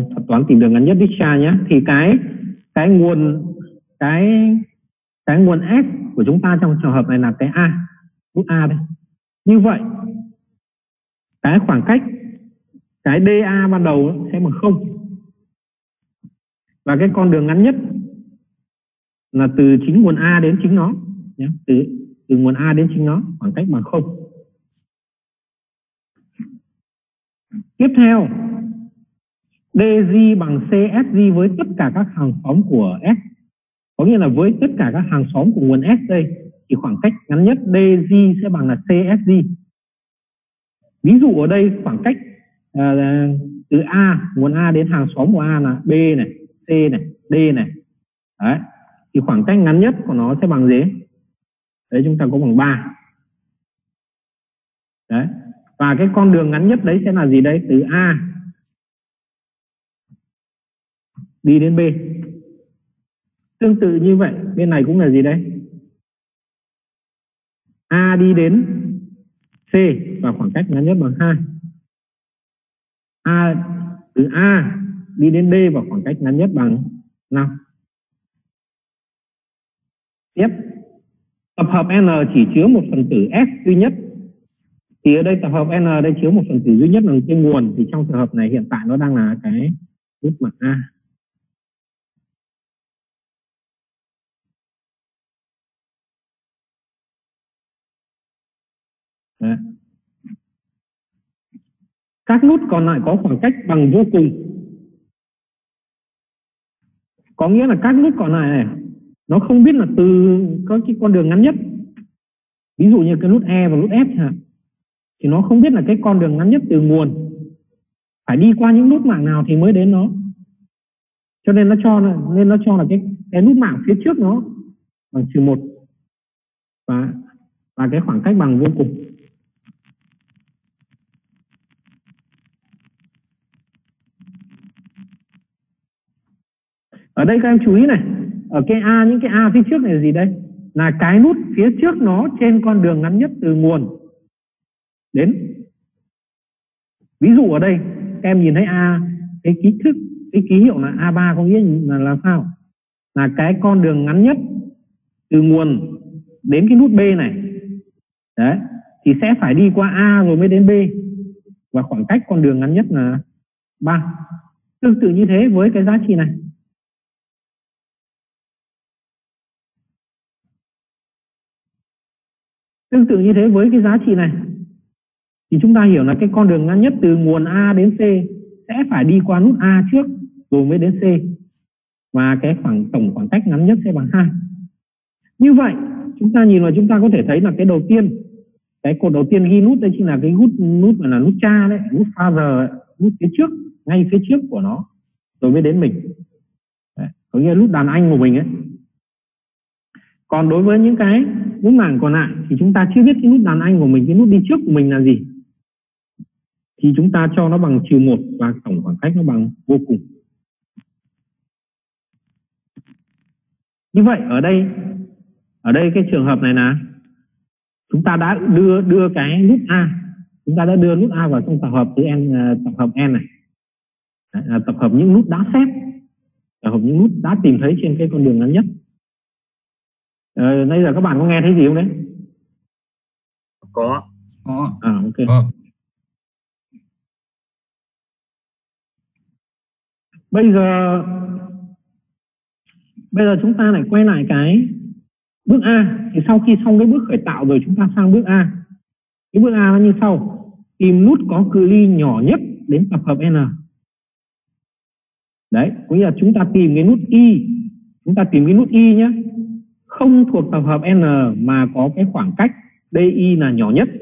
thuật toán tìm đường ngắn nhất Dijkstra nhé. Thì cái nguồn S của chúng ta trong trường hợp này là cái A, nút A đây. Như vậy cái khoảng cách cái DA ban đầu sẽ bằng 0. Và cái con đường ngắn nhất là từ chính nguồn A đến chính nó nhé. Từ nguồn A đến chính nó khoảng cách bằng 0. Tiếp theo, DG bằng CSG với tất cả các hàng xóm của S. Có nghĩa là với tất cả các hàng xóm của nguồn S đây thì khoảng cách ngắn nhất DG sẽ bằng là CSG. Ví dụ ở đây khoảng cách từ A, nguồn A đến hàng xóm của A là B này, C này, D này. Đấy. Thì khoảng cách ngắn nhất của nó sẽ bằng gì? Đấy, chúng ta có bằng 3. Đấy. Và cái con đường ngắn nhất đấy sẽ là gì đây? Từ A đi đến B. Tương tự như vậy, bên này cũng là gì đây? A đi đến C và khoảng cách ngắn nhất bằng 2. Từ A đi đến D và khoảng cách ngắn nhất bằng 5. Tiếp, tập hợp N chỉ chứa một phần tử S duy nhất. Thì ở đây tập hợp N đây chứa một phần tử duy nhất là cái nguồn. Thì trong trường hợp này hiện tại nó đang là cái nút mạng A. Đấy. Các nút còn lại có khoảng cách bằng vô cùng. Có nghĩa là các nút còn lại này nó không biết là từ có cái con đường ngắn nhất. Ví dụ như cái nút E và nút F chẳng hạn, thì nó không biết là cái con đường ngắn nhất từ nguồn phải đi qua những nút mạng nào thì mới đến nó. Cho nên nó cho là cái nút mạng phía trước nó bằng -1 và cái khoảng cách bằng vô cùng. Ở đây các em chú ý này, ở cái A, những cái A phía trước này là gì đây? Là cái nút phía trước nó trên con đường ngắn nhất từ nguồn đến. Ví dụ ở đây các em nhìn thấy A, cái ký hiệu là A3 có nghĩa là sao? Là cái con đường ngắn nhất từ nguồn đến cái nút B này. Đấy, thì sẽ phải đi qua A rồi mới đến B. Và khoảng cách con đường ngắn nhất là 3. Tương tự như thế với cái giá trị này. Tương tự như thế với cái giá trị này thì chúng ta hiểu là cái con đường ngắn nhất từ nguồn A đến C sẽ phải đi qua nút A trước rồi mới đến C. Và cái tổng khoảng cách ngắn nhất sẽ bằng 2. Như vậy chúng ta nhìn vào chúng ta có thể thấy là cái đầu tiên, cái cột đầu tiên ghi nút đây chính là cái nút là nút cha đấy, nút father, nút phía trước, ngay phía trước của nó rồi mới đến mình. Đấy, có nghĩa là nút đàn anh của mình ấy. Còn đối với những cái nút mảng còn lại thì chúng ta chưa biết cái nút đàn anh của mình, cái nút đi trước của mình là gì. Thì chúng ta cho nó bằng -1 và tổng khoảng cách nó bằng vô cùng. Như vậy ở đây cái trường hợp này là chúng ta đã đưa cái nút A, chúng ta đã đưa nút A vào trong tập hợp tập hợp N này. Đấy, tập hợp những nút đã xét, tập hợp những nút đã tìm thấy trên cái con đường ngắn nhất. Bây giờ các bạn có nghe thấy gì không đấy? Có. Ok. Bây giờ chúng ta lại quay lại cái bước A. Thì sau khi xong cái bước khởi tạo rồi chúng ta sang bước A. Cái bước A nó như sau: tìm nút có cự ly nhỏ nhất đến tập hợp N. Đấy, có nghĩa là chúng ta tìm cái nút Y. Chúng ta tìm cái nút Y nhé, không thuộc tập hợp N mà có cái khoảng cách DI là nhỏ nhất.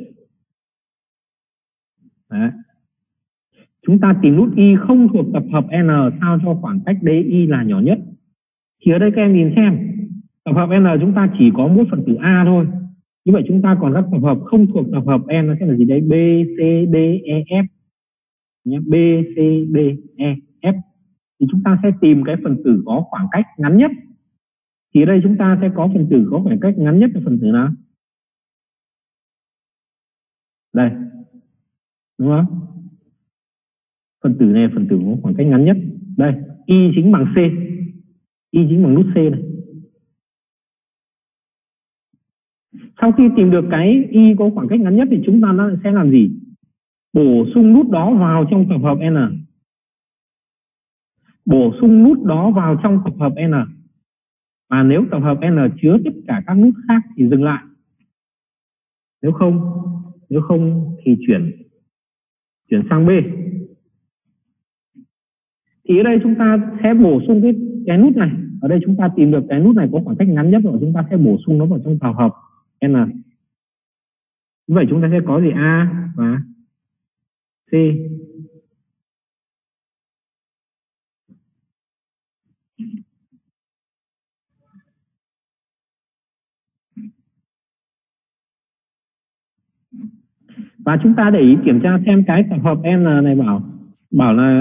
Đấy. Chúng ta tìm nút Y không thuộc tập hợp N sao cho khoảng cách DI là nhỏ nhất. Thì ở đây các em nhìn xem, tập hợp N chúng ta chỉ có mỗi phần tử A thôi. Như vậy chúng ta còn các tập hợp không thuộc tập hợp N nó sẽ là gì đấy? B, C, D, E, F. B, C, D, E, F. Thì chúng ta sẽ tìm cái phần tử có khoảng cách ngắn nhất. Thì ở đây chúng ta sẽ có phần tử có khoảng cách ngắn nhất là phần tử nào? Đây. Đúng không? Phần tử này là phần tử có khoảng cách ngắn nhất. Đây, y chính bằng c, y chính bằng nút c này. Sau khi tìm được cái y có khoảng cách ngắn nhất thì chúng ta sẽ làm gì? Bổ sung nút đó vào trong tập hợp n. Bổ sung nút đó vào trong tập hợp n. Và nếu tập hợp n chứa tất cả các nút khác thì dừng lại. Nếu không thì chuyển sang B. Thì ở đây chúng ta sẽ bổ sung cái nút này. Ở đây chúng ta tìm được cái nút này có khoảng cách ngắn nhất rồi, chúng ta sẽ bổ sung nó vào trong tập hợp n. Như vậy chúng ta sẽ có gì? A và C. Và chúng ta để ý kiểm tra xem cái tập hợp n này bảo là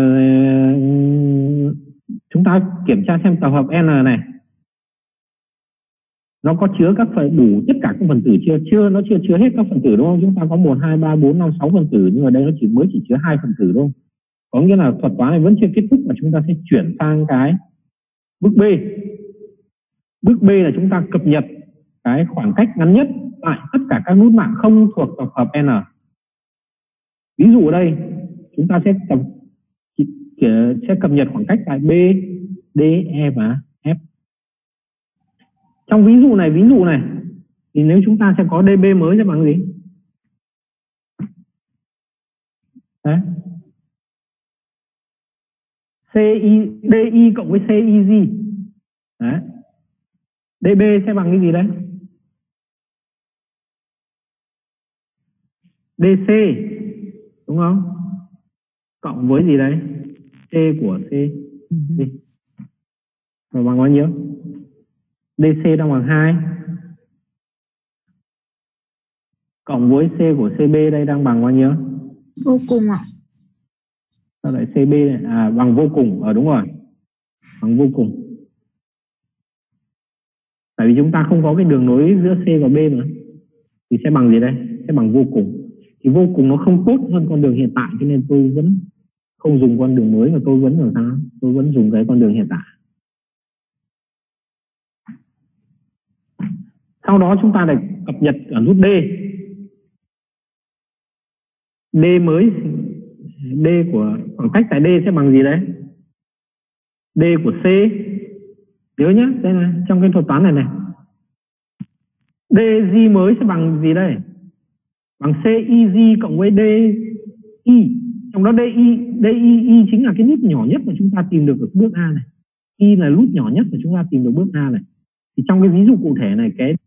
chúng ta kiểm tra xem tập hợp n này nó có chứa đủ tất cả các phần tử chưa? Nó chưa chứa hết các phần tử đúng không? Chúng ta có 1, 2, 3, 4, 5, 6 phần tử, nhưng mà đây nó mới chỉ chứa 2 phần tử thôi. Có nghĩa là thuật toán này vẫn chưa kết thúc và chúng ta sẽ chuyển sang cái bước B. Bước B là chúng ta cập nhật cái khoảng cách ngắn nhất tại tất cả các nút mạng không thuộc tập hợp n. Ví dụ ở đây chúng ta sẽ cập nhật khoảng cách tại B, D, E và F. Trong ví dụ này thì nếu chúng ta sẽ có DB mới sẽ bằng gì? Đấy. DI cộng với CIG. Đấy. DB sẽ bằng cái gì đấy? DC đúng không? Cộng với gì đấy? C của C. Và bằng bao nhiêu? DC đang bằng 2. Cộng với C của CB đây đang bằng bao nhiêu? Vô cùng ạ. Sao lại CB này? Bằng vô cùng. Đúng rồi. Bằng vô cùng. Tại vì chúng ta không có cái đường nối giữa C và B nữa. Thì sẽ bằng gì đây? Sẽ bằng vô cùng. Thì vô cùng nó không tốt hơn con đường hiện tại, cho nên tôi vẫn không dùng con đường mới mà tôi vẫn làm sao? Tôi vẫn dùng cái con đường hiện tại. Sau đó chúng ta lại cập nhật ở nút D. D mới, D của khoảng cách tại D sẽ bằng gì đấy? D của C. Nhớ nhé, đây này, trong cái thuật toán này. DG mới sẽ bằng gì đây? Bằng CIG cộng với DI. Trong đó DI chính là cái nút nhỏ nhất mà chúng ta tìm được ở bước A này. Y là nút nhỏ nhất mà chúng ta tìm được bước A này. Thì trong cái ví dụ cụ thể này, cái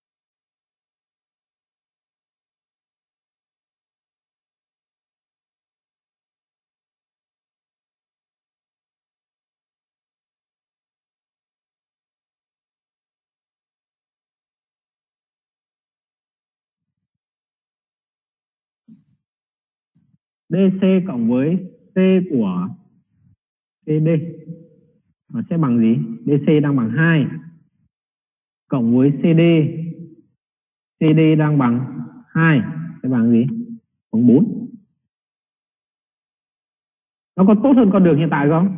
DC cộng với C của CD nó sẽ bằng gì? DC đang bằng 2 cộng với CD. CD đang bằng 2 sẽ bằng gì? Bằng 4. Nó có tốt hơn con đường hiện tại không?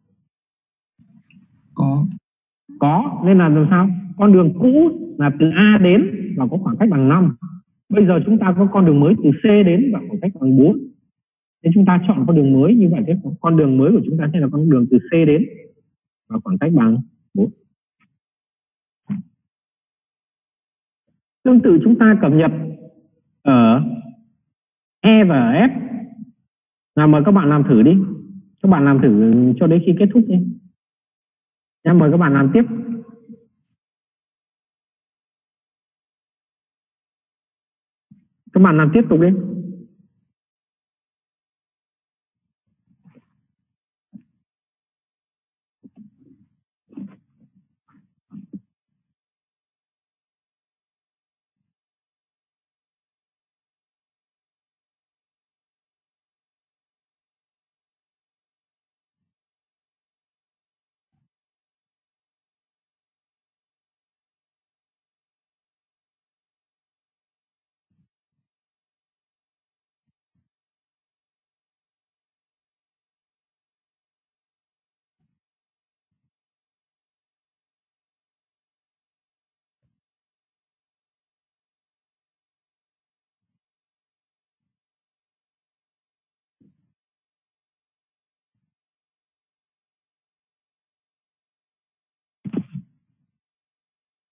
Có, nên là làm sao? Con đường cũ là từ A đến và có khoảng cách bằng 5. Bây giờ chúng ta có con đường mới từ C đến và khoảng cách bằng 4. Nên chúng ta chọn con đường mới, như vậy cái con đường mới của chúng ta sẽ là con đường từ C đến và khoảng cách bằng 4. Tương tự chúng ta cập nhật ở E và ở F. Nào mời các bạn làm thử đi. Các bạn làm thử cho đến khi kết thúc đi. Em mời các bạn làm tiếp. Các bạn làm tiếp tục đi.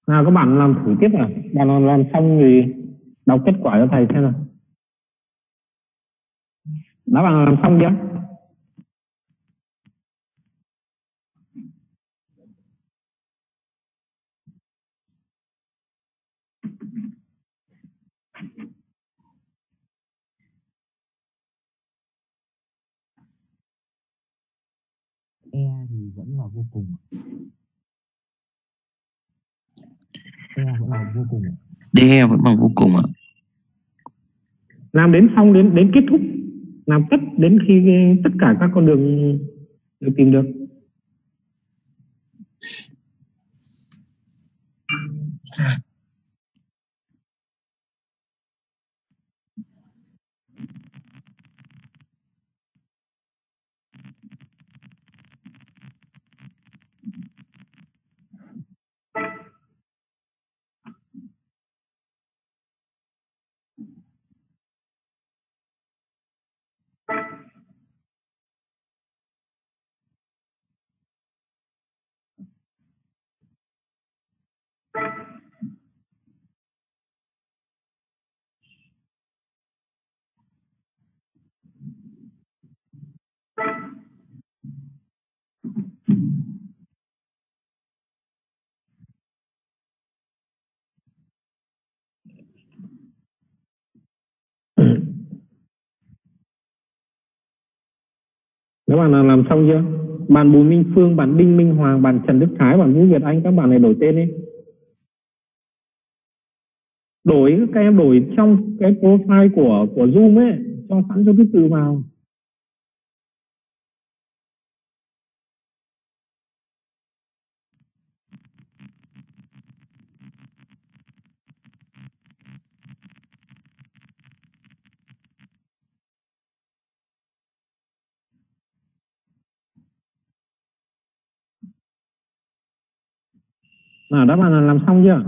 Nào các bạn làm thử tiếp à? Bạn làm xong thì đọc kết quả cho thầy xem nào. Đã bạn làm xong chưa? E thì vẫn là vô cùng. E vẫn là vô cùng. DE vẫn bằng vô cùng ạ. Làm đến xong đến kết thúc, làm tất đến khi tất cả các con đường được tìm được. Các bạn làm xong chưa? Bạn Bùi Minh Phương, bạn Đinh Minh Hoàng, bạn Trần Đức Thái, bạn Vũ Việt Anh, các bạn này đổi tên đi. Các em đổi trong cái profile của Zoom ấy, cho sẵn cho thứ tự vào. Nào đáp án làm xong chưa?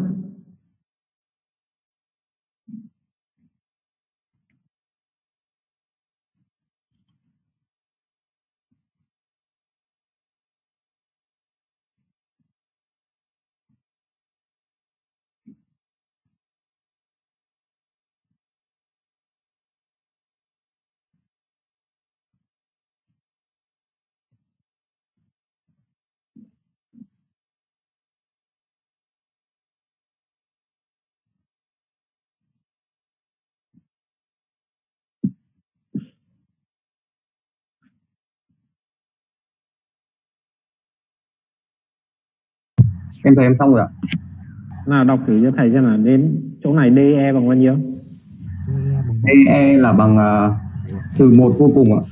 Em thấy em xong rồi ạ. Nào đọc thử cho thầy xem là đến chỗ này DE bằng bao nhiêu? DE là bằng trừ 1 vô cùng ạ.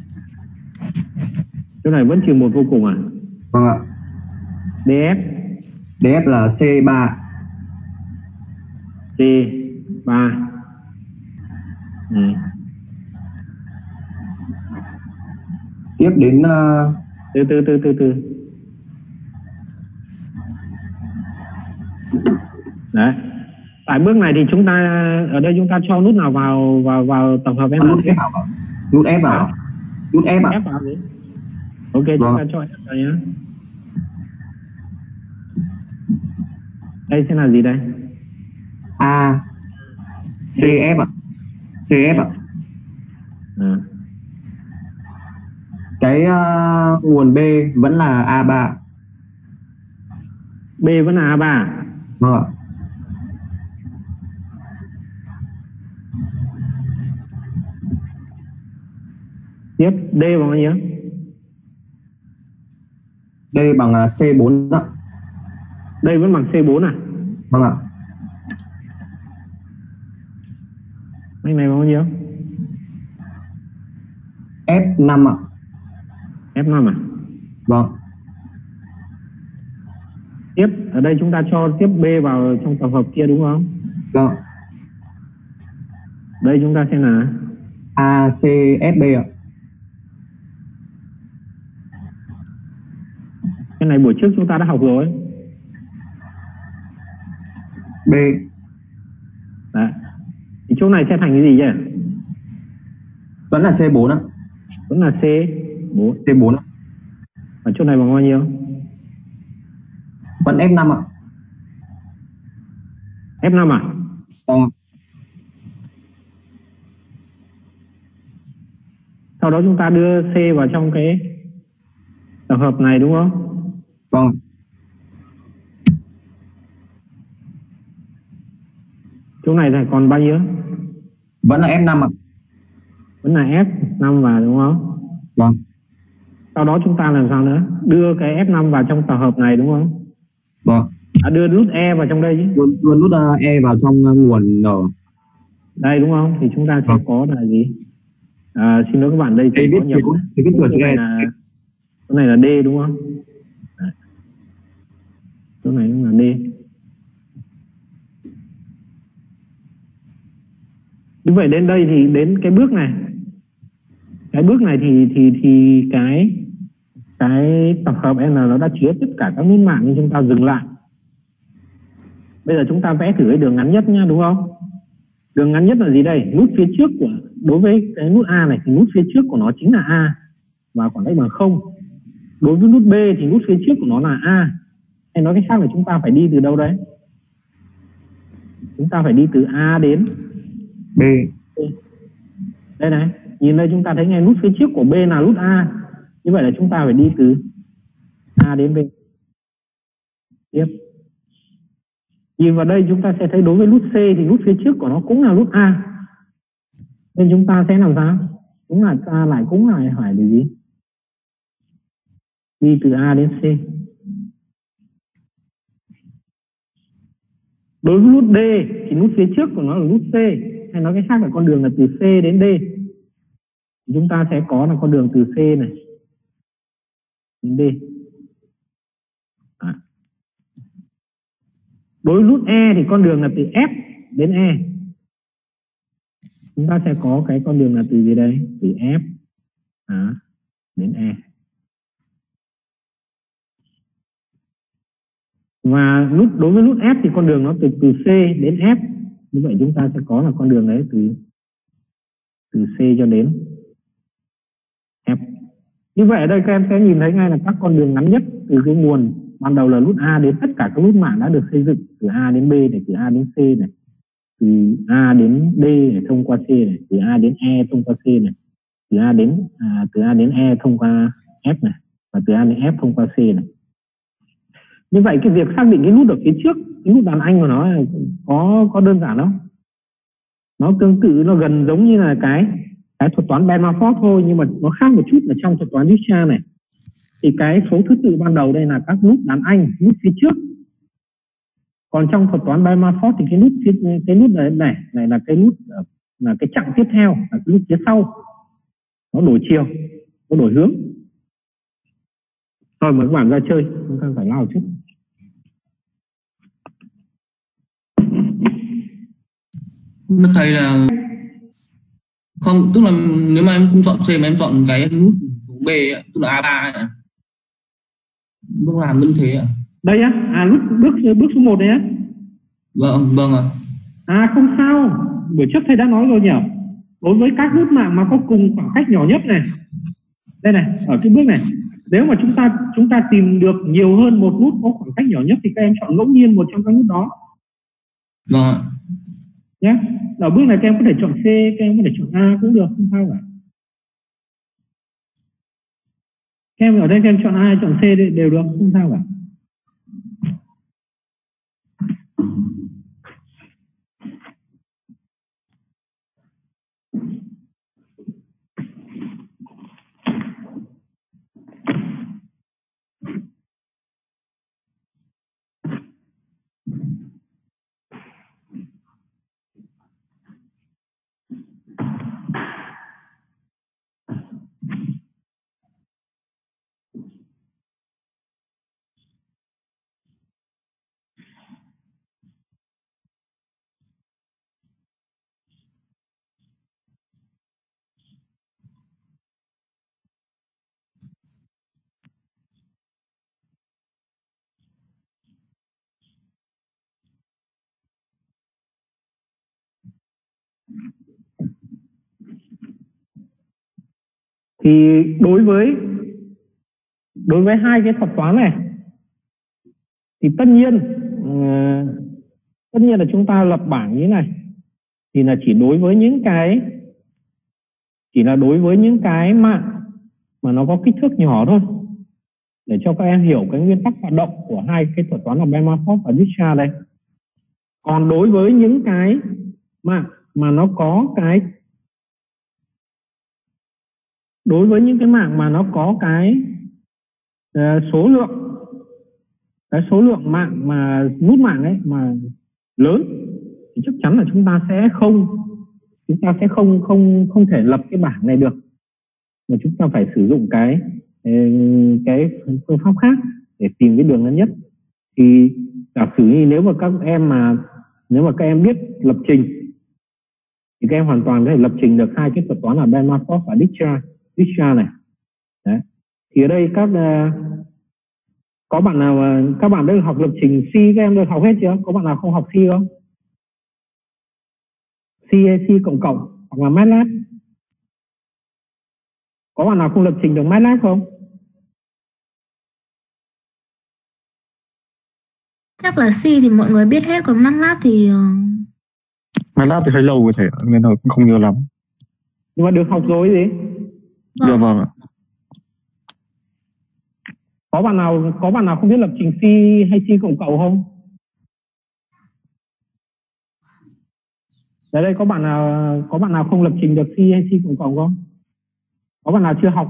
Chỗ này vẫn trừ 1 vô cùng à? Vâng ạ. DF? DF là C3. C3. Tiếp đến từ. Đấy. Tại bước này thì chúng ta ở đây chúng ta cho nút nào vào tổng hợp nút F vào. Nút F vào. Nút F ạ. F vào đi. Ok, chúng ta cho F vào nhé. Đây sẽ là gì đây? A CF ạ. CF ạ. Cái nguồn B vẫn là A3. B vẫn là A3. Vâng ạ. Tiếp D bằng bao nhiêu? D bằng C4 ạ. Đây vẫn bằng C4 à? Vâng ạ. Anh này bằng bao nhiêu? F5 ạ. F5 à? Vâng. Tiếp, ở đây chúng ta cho tiếp B vào trong tổng hợp kia đúng không? Vâng. Đây chúng ta xem là ACSB ạ. Cái này buổi trước chúng ta đã học rồi. B. Đấy. Thì chỗ này sẽ thành cái gì nhỉ? Vẫn là C4 ạ. Vẫn là C4. C4 ạ. Ở chỗ này bằng bao nhiêu? Vẫn F5 ạ. F5 à? Vâng. Sau đó chúng ta đưa C vào trong cái tập hợp này đúng không? Vâng. Chỗ này là còn bao nhiêu? Vẫn là F5 ạ. Vẫn là F5 vào đúng không? Vâng. Sau đó chúng ta làm sao nữa? Đưa cái F5 vào trong tập hợp này đúng không? Vâng. Đưa nút E vào trong đây chứ. Đưa nút E vào trong nguồn N. Đây đúng không? Thì chúng ta sẽ có là gì? Xin lỗi các bạn, đây viết có nhập chữ này E. là chỗ này là D đúng không? Đấy. Chỗ này là D. Như vậy đến đây thì đến cái bước này. Cái bước này thì cái tập hợp N nó đã chứa tất cả các nút mạng, nhưng chúng ta dừng lại. Bây giờ chúng ta vẽ thử cái đường ngắn nhất nhá, đúng không? Đường ngắn nhất là gì đây? Nút phía trước của, đối với cái nút A này thì nút phía trước của nó chính là A và khoảng cách bằng 0. Đối với nút B thì nút phía trước của nó là A. Hay nói cách khác là chúng ta phải đi từ đâu đấy? Chúng ta phải đi từ A đến B. Đây này, nhìn đây chúng ta thấy ngay nút phía trước của B là nút A. Như vậy là chúng ta phải đi từ A đến B. Tiếp. Nhìn vào đây chúng ta sẽ thấy đối với nút C thì nút phía trước của nó cũng là nút A. Nên chúng ta sẽ làm sao? Cũng là ta lại phải là gì? Đi từ A đến C. Đối với nút D thì nút phía trước của nó là nút C. Hay nói cách khác là con đường là từ C đến D. Chúng ta sẽ có là con đường từ C này đến D. Đối với nút E thì con đường là từ F đến E. Chúng ta sẽ có cái con đường là từ gì đây? Từ F đến E. Và đối với nút F thì con đường nó từ C đến F. Như vậy chúng ta sẽ có là con đường đấy từ C cho đến F. Như vậy ở đây các em sẽ nhìn thấy ngay là các con đường ngắn nhất từ cái nguồn ban đầu là nút A đến tất cả các nút mạng đã được xây dựng từ A đến B này, từ A đến C này, từ A đến D này thông qua C này, từ A đến E thông qua C này, từ A đến E thông qua F này, và từ A đến F thông qua C này. Như vậy cái việc xác định cái nút ở phía trước, cái nút đàn anh của nó có đơn giản không? Nó tương tự, nó gần giống như là cái thuật toán Bellman-Ford thôi, nhưng mà nó khác một chút là trong thuật toán Dijkstra này. Thì cái số thứ tự ban đầu đây là các nút đàn anh, nút phía trước. Còn trong thuật toán Bellman-Ford thì cái nút này là cái nút là cái chặng tiếp theo, là cái nút phía sau. Nó đổi chiều, nó đổi hướng. Rồi mời các bạn ra chơi, chúng ta phải lao chút. Thầy là không, tức là nếu mà em không chọn C mà em chọn cái nút số B ấy, tức là A3 ấy. Bước làm như thế ạ? Đây á, bước số 1 đấy á. Vâng ạ. Không sao, buổi trước thầy đã nói rồi nhỉ. Đối với các nút mạng mà có cùng khoảng cách nhỏ nhất này, đây này, ở cái bước này, nếu mà chúng ta tìm được nhiều hơn một nút có khoảng cách nhỏ nhất thì các em chọn ngẫu nhiên một trong các nút đó. Vâng ạ. Nhé. Ở bước này các em có thể chọn C, các em có thể chọn A cũng được, không sao cả. Các em ở đây các em chọn A, chọn C đều được, không sao cả. Thì đối với hai cái thuật toán này thì tất nhiên Tất nhiên là chúng ta lập bảng như thế này thì là chỉ đối với những cái mạng mà nó có kích thước nhỏ thôi, để cho các em hiểu cái nguyên tắc hoạt động của hai cái thuật toán là Bell-Markov và Dijkstra đây. Còn đối với những cái mạng mà nó có cái số lượng mạng mà nút mạng ấy mà lớn thì chắc chắn là chúng ta sẽ không thể lập cái bảng này được, mà chúng ta phải sử dụng cái phương pháp khác để tìm cái đường ngắn nhất. Thì giả sử như nếu mà các em biết lập trình thì các em hoàn toàn có thể lập trình được hai cái thuật toán là Bell-Markov và Dijkstra này. Đấy. Thì ở đây có bạn nào mà các bạn đang học lập trình C, các em được học hết chưa? Có bạn nào không học C không? C hay C cộng cộng hoặc là MATLAB? Có bạn nào không lập trình được MATLAB không? Chắc là C thì mọi người biết hết, còn MATLAB thì hơi lâu rồi thầy ạ, nên là cũng không nhớ lắm. Nhưng mà được học rồi gì? Dạ vâng ạ. Có bạn nào không biết lập trình C hay C cộng cộng không? Đây có bạn nào không lập trình được C hay C cộng cộng không? Có bạn nào chưa học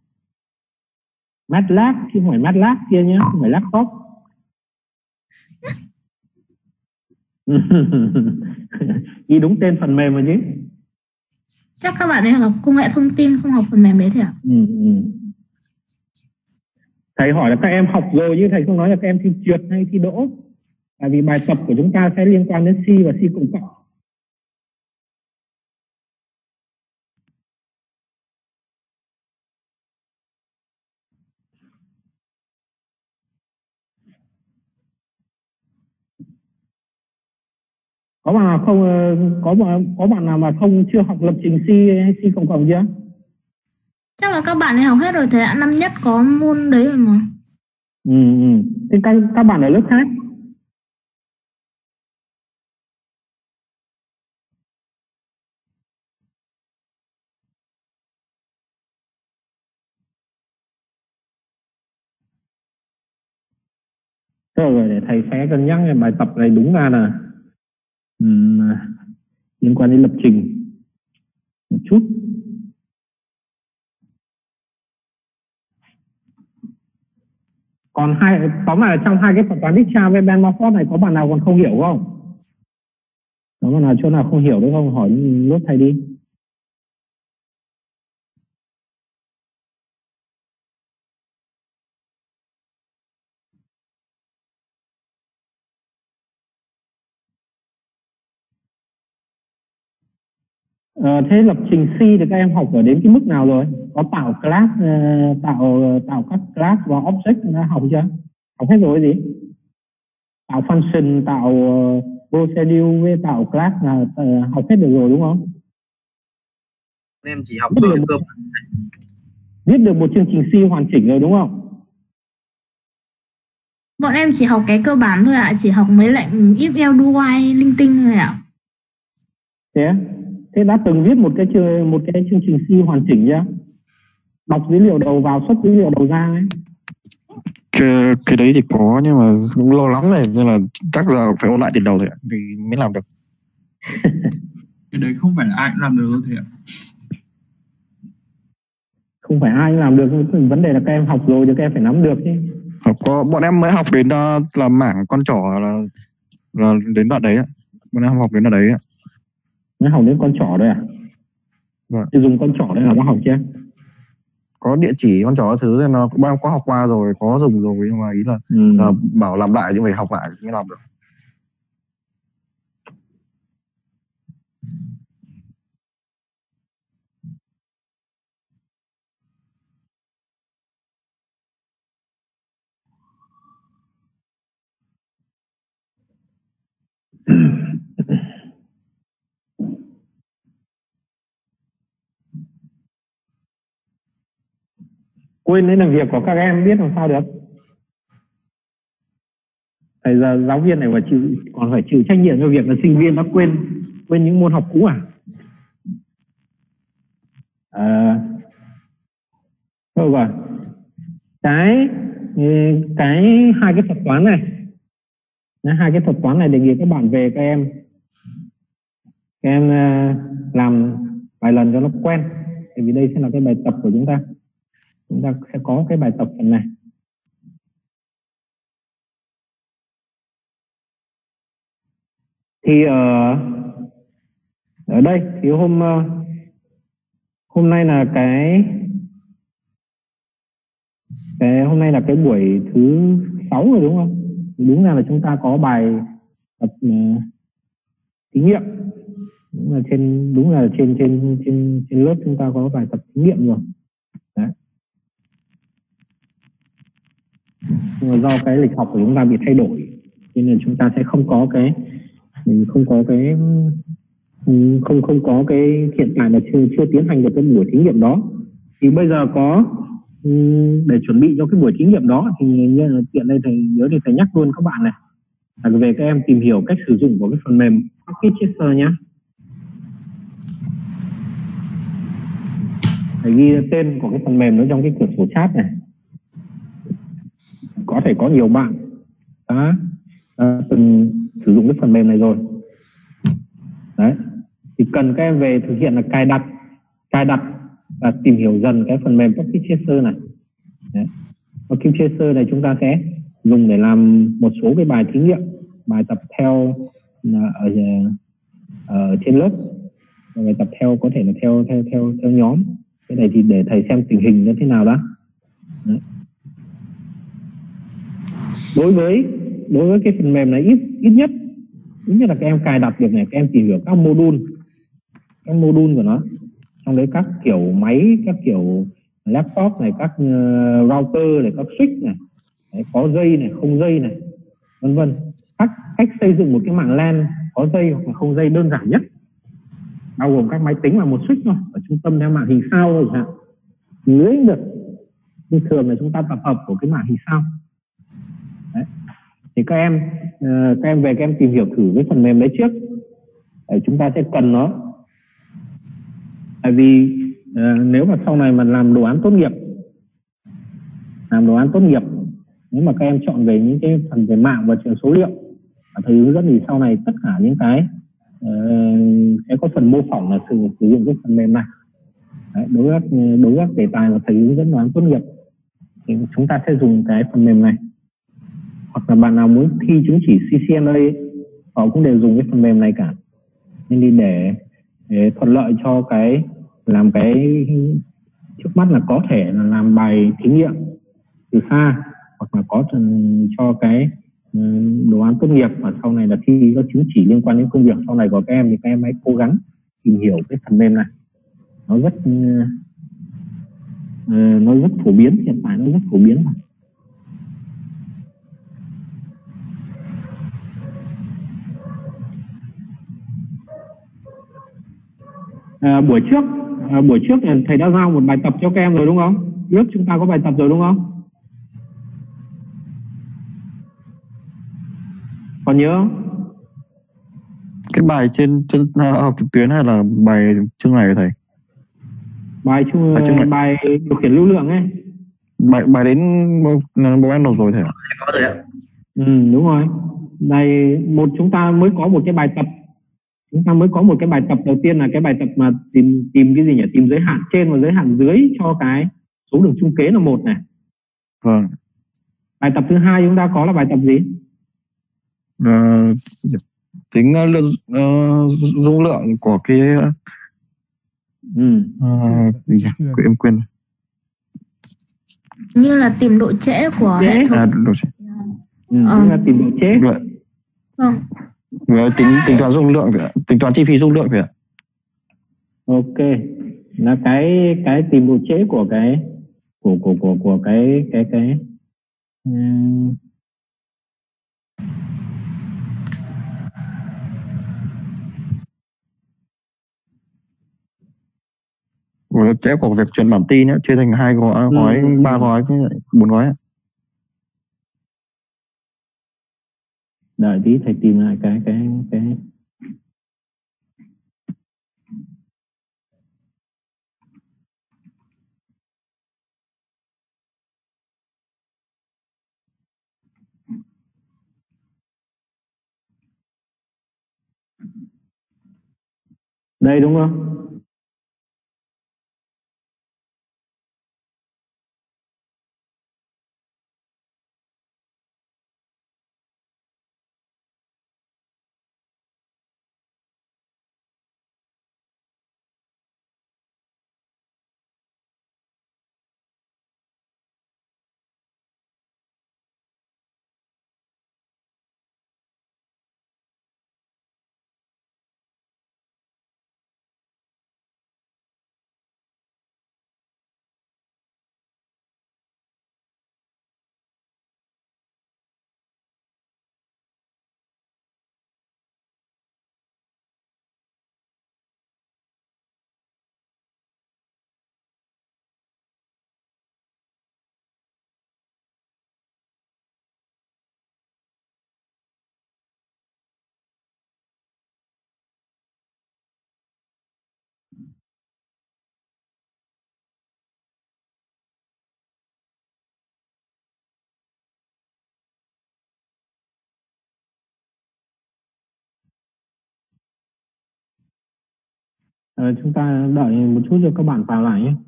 MATLAB, chứ không phải MATLAB kia nhé, không phải laptop. Ghi đúng tên phần mềm rồi chứ. chắc các bạn ấy học công nghệ thông tin, không học phần mềm đấy thôi ạ? Thầy hỏi là các em học rồi chứ thầy không nói là các em thi trượt hay thi đỗ. Tại vì bài tập của chúng ta sẽ liên quan đến C và C cộng cộng. Có bạn nào không có bạn nào mà không chưa học lập trình C hay C cộng cộng chưa? Chắc là các bạn ấy học hết rồi thầy ạ, năm nhất có môn đấy rồi mà. Thế các bạn ở lớp khác? Rồi để thầy sẽ cân nhắc bài tập này đúng ra là liên quan đến lập trình một chút. Còn tóm lại là trong hai cái thuật toán Dijkstra với Bell-Markov này có bạn nào còn không hiểu không? Có bạn nào chỗ nào không hiểu đấy không? Hỏi lớp thầy đi. Thế lập trình C thì các em học ở đến cái mức nào rồi? Có tạo class, tạo các class và object đã học chưa? Học hết rồi gì? Tạo function, tạo procedure với tạo class là học hết được rồi đúng không? Em chỉ học cơ bản. Viết được một chương trình C hoàn chỉnh rồi đúng không? Bọn em chỉ học cái cơ bản thôi ạ, chỉ học mấy lệnh if else do while linh tinh thôi ạ. Thế đã từng viết một cái chương trình C hoàn chỉnh chưa? Đọc dữ liệu đầu vào, xuất dữ liệu đầu ra ấy. Cái đấy thì có, nhưng mà cũng lâu lắm rồi nên là chắc giờ phải ôn lại từ đầu rồi thì mới làm được. Cái đấy không phải là ai cũng làm được đâu thầy ạ. Không phải ai cũng làm được, vấn đề là các em học rồi thì các em phải nắm được chứ. Có bọn em mới học đến là mảng con trỏ là đến đoạn đấy ạ. Bọn em học đến đoạn đấy ạ. Mới học đến con trỏ đây à? Vâng. Thì dùng con trỏ đây là có học chưa? Có địa chỉ con trỏ thứ thì nó bao có học qua rồi, có dùng rồi, nhưng mà ý là bảo làm lại chứ phải học lại mới làm được. Quên đấy là việc của các em biết làm sao được. thầy giáo viên này còn phải chịu trách nhiệm cho việc là sinh viên đã quên những môn học cũ à? Thôi rồi. Cái hai cái thuật toán này, hai cái thuật toán này đề nghị các bạn về các em làm vài lần cho nó quen. Bởi vì đây sẽ là cái bài tập của chúng ta sẽ có cái bài tập phần này. Thì ở đây thì hôm nay là hôm nay là cái buổi thứ 6 rồi đúng không? Đúng ra là chúng ta có bài tập thí nghiệm. Đúng là trên lớp chúng ta có bài tập thí nghiệm rồi. Đấy. Nhưng mà do cái lịch học của chúng ta bị thay đổi nên là chúng ta sẽ không có cái hiện tại là chưa tiến hành được cái buổi thí nghiệm đó. Thì bây giờ có để chuẩn bị cho cái buổi thí nghiệm đó thì tiện đây thầy nhắc luôn các bạn này là về các em tìm hiểu cách sử dụng của cái phần mềm Package nhé. Thầy ghi tên của cái phần mềm đó trong cái cửa sổ chat này. Có thể có nhiều bạn đã từng sử dụng cái phần mềm này rồi. Đấy. Thì cần các em về thực hiện là cài đặt và tìm hiểu dần cái phần mềm Package này. Package này chúng ta sẽ dùng để làm một số cái bài thí nghiệm, bài tập theo ở trên lớp, bài tập theo có thể là theo nhóm. Cái này thì để thầy xem tình hình như thế nào đó. Đấy. Đối với cái phần mềm này ít nhất là các em cài đặt được này, các em tìm hiểu các module của nó, trong đấy các kiểu máy, các kiểu laptop này, các router này, các switch này, đấy, có dây này, không dây này, vân vân. Cách xây dựng một cái mạng LAN có dây hoặc là không dây đơn giản nhất, bao gồm các máy tính và một switch thôi, ở trung tâm theo mạng hình sao thôi chẳng hạn, lưới được. Nhưng thường là chúng ta tập hợp của cái mạng hình sao. Đấy. Thì các em về các em tìm hiểu thử cái phần mềm đấy trước. Đấy, chúng ta sẽ cần nó. Tại vì nếu mà sau này mà làm đồ án tốt nghiệp, nếu mà các em chọn về những cái phần về mạng và số liệu, thầy hướng dẫn thì sau này tất cả những cái sẽ có phần mô phỏng là sử dụng cái phần mềm này. Đấy, đối với các đề tài mà thầy hướng dẫn đồ án tốt nghiệp thì chúng ta sẽ dùng cái phần mềm này. Hoặc là bạn nào muốn thi chứng chỉ CCNA họ cũng đều dùng cái phần mềm này cả. Nên đi để thuận lợi cho làm cái trước mắt là có thể là làm bài thí nghiệm từ xa, hoặc là có cho cái đồ án tốt nghiệp, và sau này là thi có chứng chỉ liên quan đến công việc sau này của các em thì các em hãy cố gắng tìm hiểu cái phần mềm này. Nó rất phổ biến, hiện tại nó rất phổ biến. Buổi trước thầy đã giao một bài tập cho các em rồi đúng không? Lớp chúng ta có bài tập rồi đúng không? Còn nhớ không? Cái bài trên học trực tuyến hay là bài chương này thầy? Bài điều khiển lưu lượng ấy. Bài đến bố em nộp rồi thầy ạ? Có rồi ạ. Đúng rồi. Đây chúng ta mới có một cái bài tập. Đầu tiên là cái bài tập mà tìm cái gì nhỉ? Tìm giới hạn trên và giới hạn dưới cho cái số đường chung kế là 1 này. Vâng. Bài tập thứ hai chúng ta có là bài tập gì? Tính dung lượng của cái em quên. Như là tìm độ trễ của hệ thống. Độ trễ. Là tìm độ trễ. Vâng. Tính toán dung lượng kìa, tính toán chi phí dung lượng kìa. Ok, là cái tìm độ trễ của cái độ trễ của việc chuyển bản tin chia thành 2 gói, 3 gói, 4 gói. Đợi tí thầy tìm lại cái đây đúng không? Chúng ta đợi một chút cho các bạn vào lại nhé.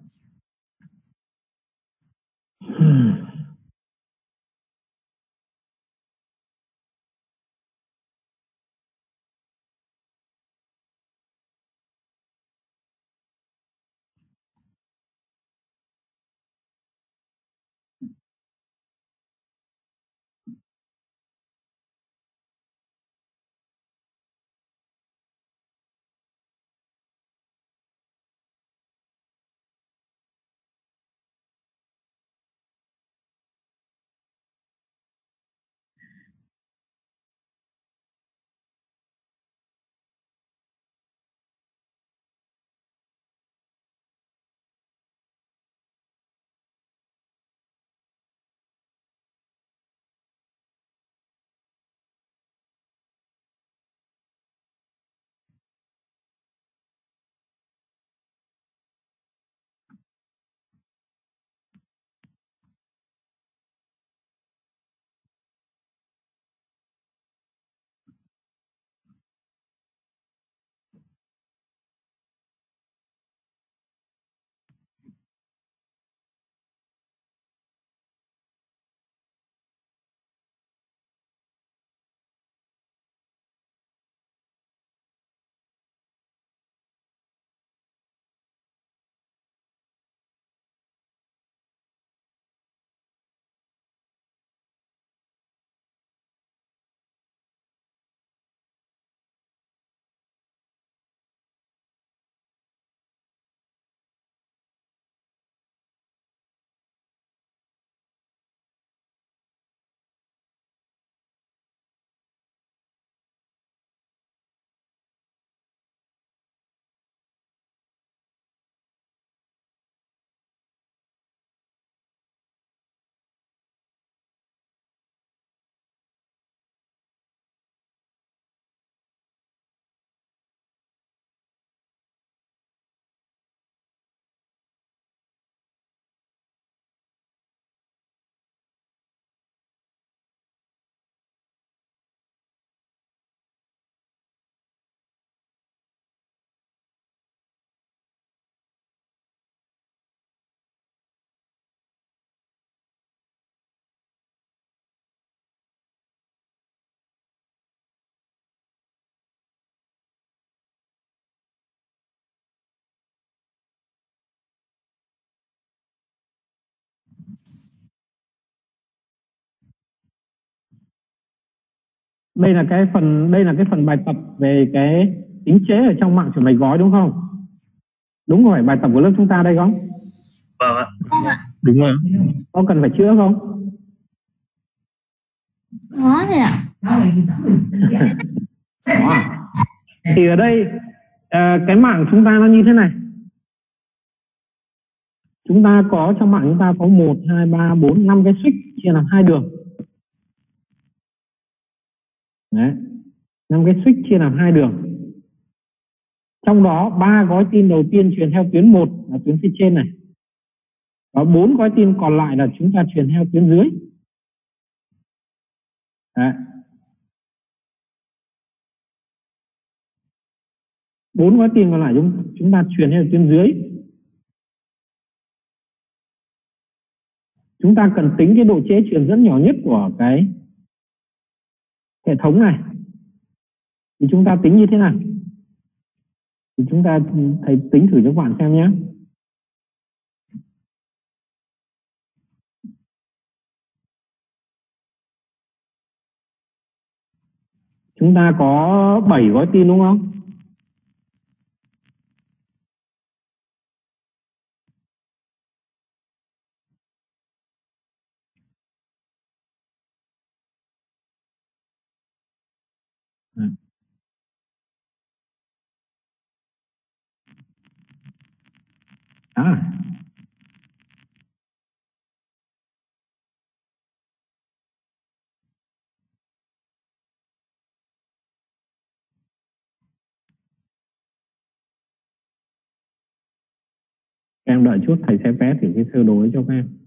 Đây là cái phần bài tập về cái tính chế ở trong mạng chuyển mạch gói đúng không? Đúng rồi, bài tập của lớp chúng ta đây không? Vâng ạ. Đúng rồi. Có cần phải chữa không? Có rồi ạ. Thì ở đây cái mạng chúng ta nó như thế này. Chúng ta có trong mạng chúng ta có 1, 2, 3, 4, 5 cái switch chia làm 2 đường. Đấy. 5 cái switch chia làm 2 đường. Trong đó 3 gói tin đầu tiên truyền theo tuyến 1 là tuyến phía trên này. Và 4 gói tin còn lại là chúng ta truyền theo tuyến dưới. Đấy. 4 gói tin còn lại chúng ta truyền theo tuyến dưới. Chúng ta cần tính cái độ trễ truyền dẫn nhỏ nhất của cái hệ thống này. Thì chúng ta tính như thế nào? Thì chúng ta thầy tính thử cho các bạn xem nhé. Chúng ta có 7 gói tin đúng không? Em đợi chút thầy sẽ vẽ thử cái sơ đồ ấy cho các em.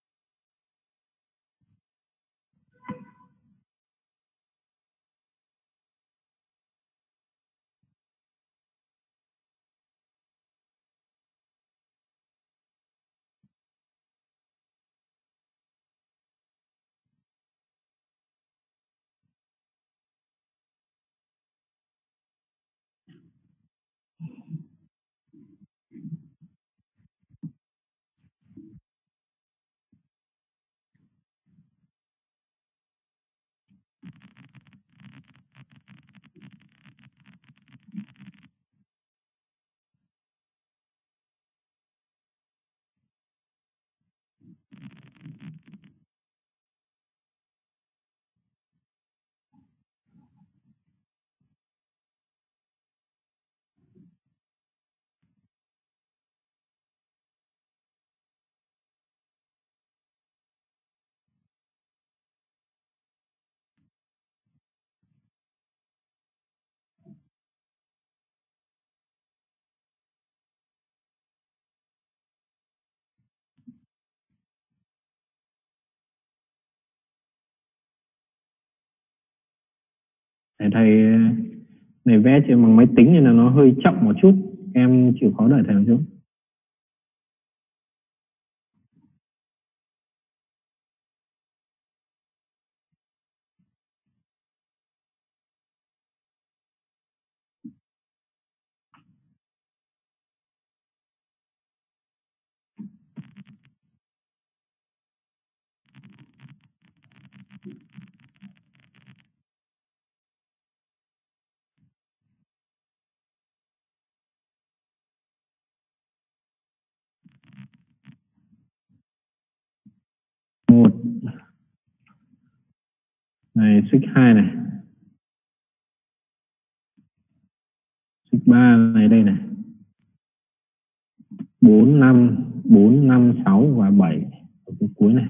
Thầy này vẽ trên bằng máy tính nên là nó hơi chậm một chút, em chịu khó đợi thầy một chút. Một này, switch 2 này, switch 3 này, đây này, 4, 5, 6 và 7 ở cái cuối này.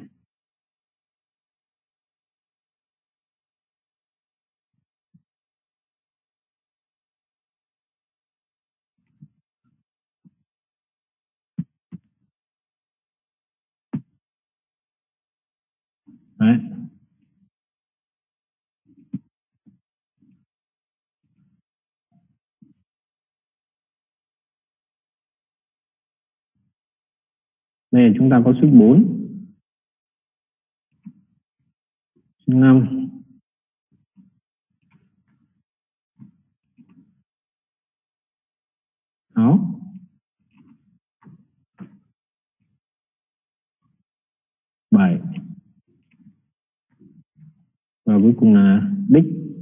Đấy. Đây chúng ta có switch 4, switch 5, đó, 7 và cuối cùng là đích.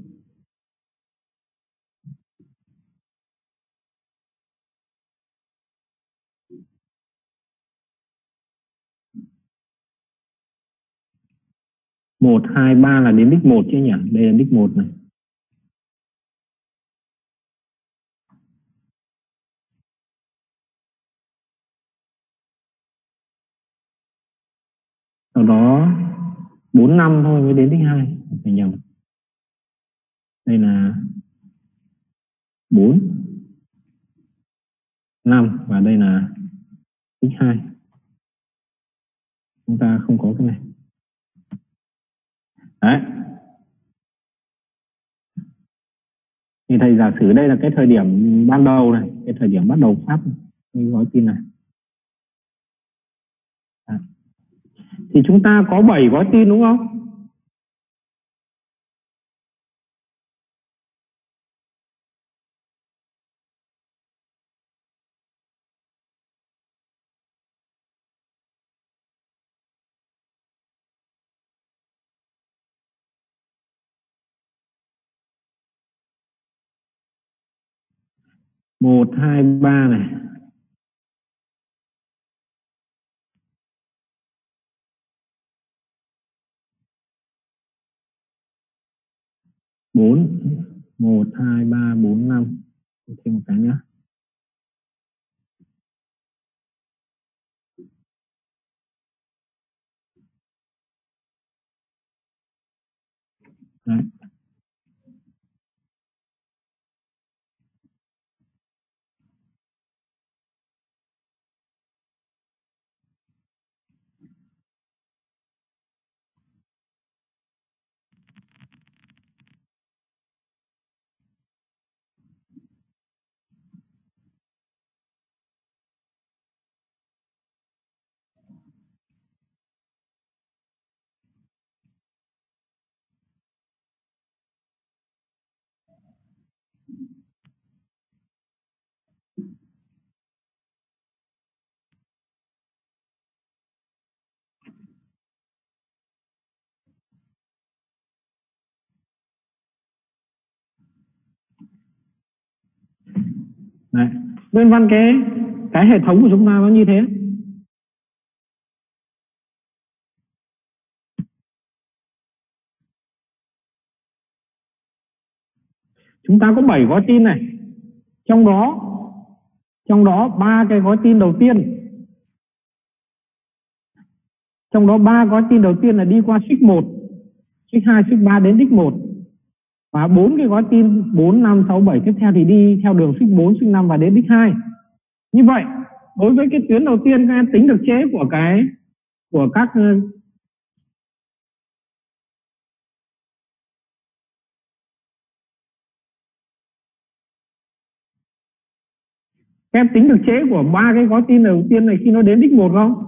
Một, 2, 3 là đến đích 1 chứ nhỉ? Đây là đích 1 này. Sau đó 4, 5 thôi mới đến đích 2. Phải nhầm. Đây là 4, 5 và đây là x2. Chúng ta không có cái này. Đấy. Thì thầy giả sử đây là cái thời điểm ban đầu này, cái thời điểm bắt đầu phát cái gói tin này. Đấy. Thì chúng ta có 7 gói tin đúng không? Một, hai, ba này. Bốn, 1, 2, 3, 4, 5. Thêm một cái nữa. Đấy. Đấy. Nguyên văn cái hệ thống của chúng ta nó như thế. Chúng ta có 7 gói tin này. Trong đó 3 cái gói tin đầu tiên. Trong đó 3 gói tin đầu tiên là đi qua xích 1, xích 2, xích 3 đến đích 1. Và 4 cái gói tin 4, 5, 6, 7 tiếp theo thì đi theo đường xích 4, xích 5 và đến đích 2. Như vậy, đối với cái tuyến đầu tiên các em tính được chế của các em tính được chế của 3 cái gói tin đầu tiên này khi nó đến đích 1 không?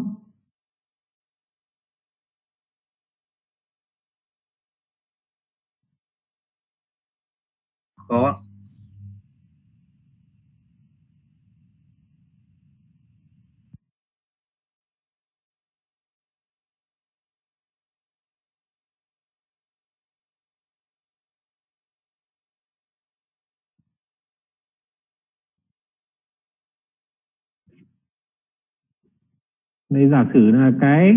Có. Đây giả sử là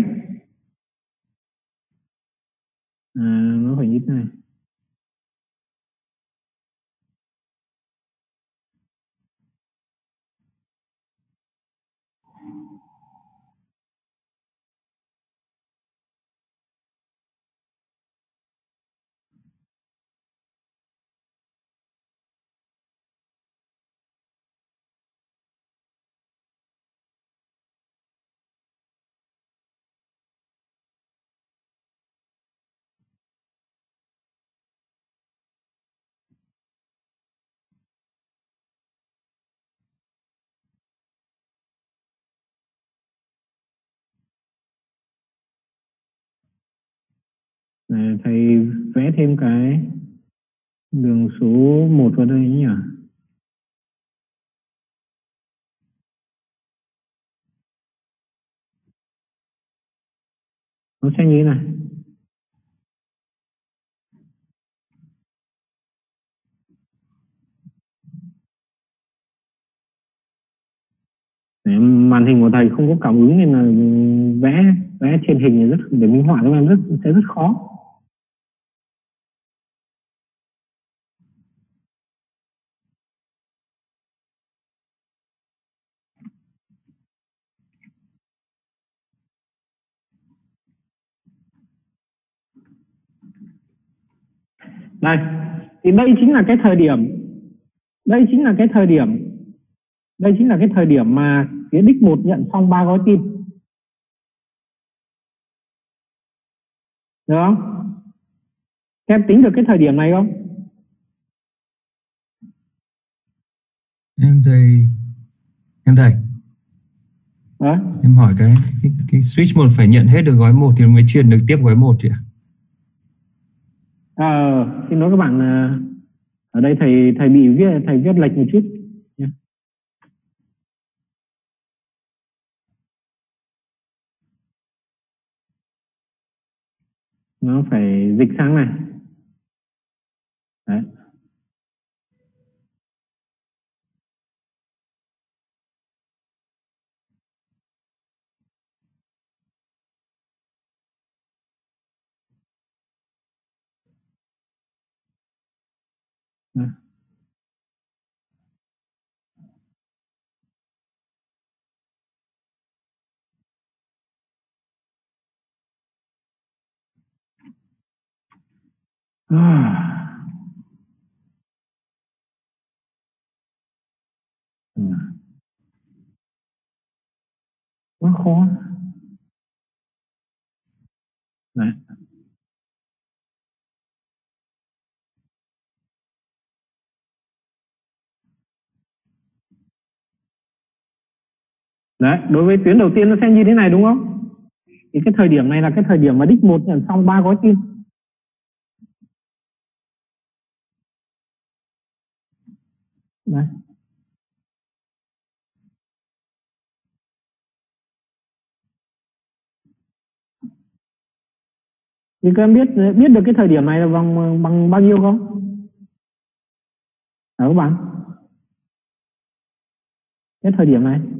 nó phải như thế này. Thầy vẽ thêm cái đường số 1 vào đây nhỉ. Nó sẽ như thế này. Màn hình của thầy không có cảm ứng nên là vẽ trên hình để minh họa cho em sẽ rất khó. Đây, Thì đây chính là cái thời điểm, đây chính là cái thời điểm mà phía đích 1 nhận xong 3 gói tin. Được không? Em tính được cái thời điểm này không? Em thầy em hỏi cái switch 1 phải nhận hết được gói 1 thì mới truyền được tiếp gói 1 chị ạ? Xin lỗi các bạn, ở đây thầy viết lệch một chút nhé. Nó phải dịch sang này. Đấy. Đấy. Quá khó. Đấy. Đấy, đối với tuyến đầu tiên nó sẽ như thế này đúng không? Thì cái thời điểm này là cái thời điểm mà đích 1 nhận xong 3 gói tin. Đấy. Thì các em biết được cái thời điểm này là bằng bao nhiêu không? Các bạn, cái thời điểm này,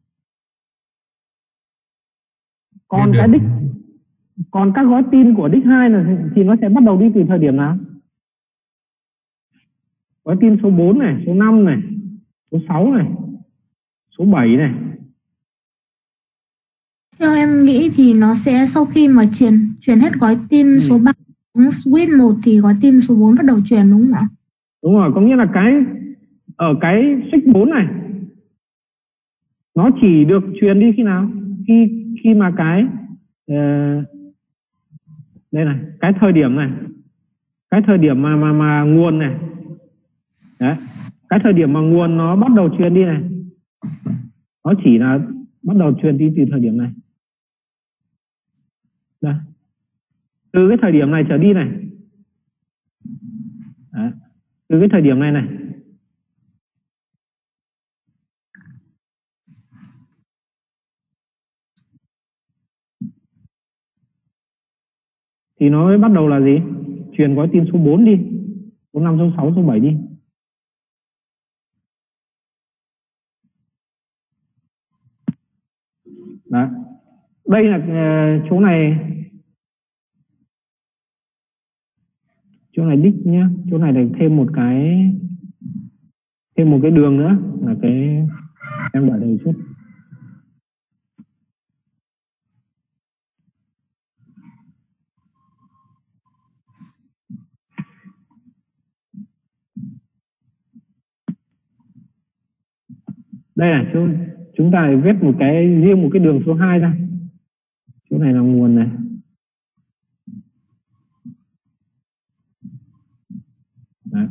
còn cái đích, còn các gói tin của đích 2 là thì nó sẽ bắt đầu đi từ thời điểm nào? Gói tin số 4 này, số 5 này, số 6 này, số 7 này. Theo em nghĩ thì nó sẽ sau khi mà truyền hết gói tin số 3 switch 1 thì gói tin số 4 bắt đầu truyền đúng không ạ? Đúng rồi, có nghĩa là ở cái switch 4 này nó chỉ được truyền đi khi nào? Khi mà đây này, cái thời điểm này, cái thời điểm mà nguồn này. Đấy, cái thời điểm mà nguồn nó bắt đầu truyền đi này, nó chỉ là bắt đầu truyền đi từ thời điểm này. Đây. Từ cái thời điểm này trở đi này. Đấy. Từ cái thời điểm này này. Thì nó mới bắt đầu là gì? Truyền gói tin số 4 đi, số 5, số 6, số 7 đi. Đấy. Đây là chỗ này đích nhá, chỗ này là thêm một cái đường nữa là cái em bảo đây chút. Đây là chúng ta viết riêng một cái đường số 2 ra. Chỗ này là nguồn này. Đấy.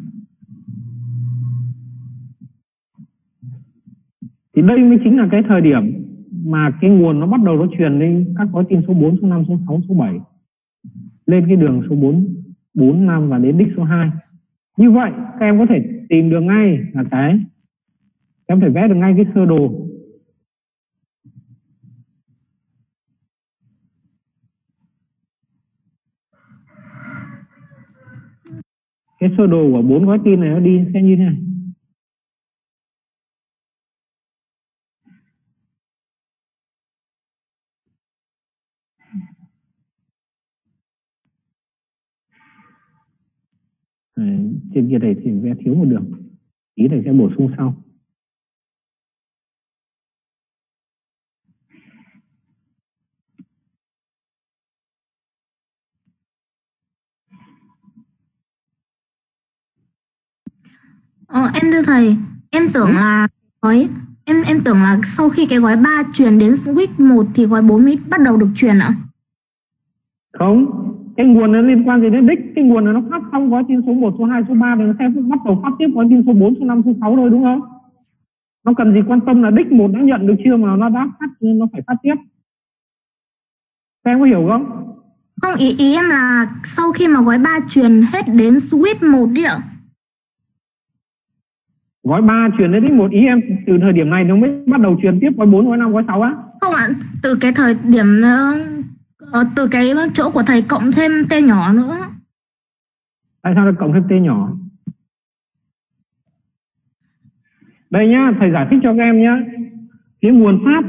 Thì đây mới chính là cái thời điểm mà cái nguồn nó bắt đầu nó truyền lên các gói tin số 4, số 5, số 6, số 7 lên cái đường số 4, 5 và đến đích số 2. Như vậy các em có thể tìm được ngay là các em phải vẽ được ngay cái sơ đồ. Cái sơ đồ của 4 gói tin này nó đi sẽ như thế này. Trên kia này thì vẽ thiếu một đường, tí này sẽ bổ sung sau. Em thưa thầy, em tưởng là gói em tưởng là sau khi cái gói 3 truyền đến switch 1 thì gói 4 mới bắt đầu được truyền ạ. Không, cái nguồn nó liên quan gì đến đích, cái nguồn nó phát xong gói tin số 1, số 2, số 3 thì nó sẽ bắt đầu phát tiếp gói tin số 4, số 5, số 6 thôi đúng không? Nó cần gì quan tâm là đích 1 đã nhận được chưa mà nó đã phát, nó phải phát tiếp. Em có hiểu không? Không, ý em là sau khi mà gói 3 truyền hết đến switch 1 đi ạ. Gói 3 truyền đến đích 1, ý em từ thời điểm này nó mới bắt đầu truyền tiếp gói 4, gói 5, gói 6 á? Không ạ, từ cái thời điểm từ cái chỗ của thầy cộng thêm T nhỏ nữa. Tại sao lại cộng thêm T nhỏ? Đây nhá, thầy giải thích cho các em nhá. Cái nguồn phát